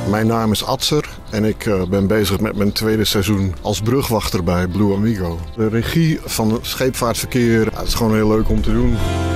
Mijn naam is Adser en ik ben bezig met mijn tweede seizoen als brugwachter bij Blue Amigo. De regie van het scheepvaartverkeer, het is gewoon heel leuk om te doen.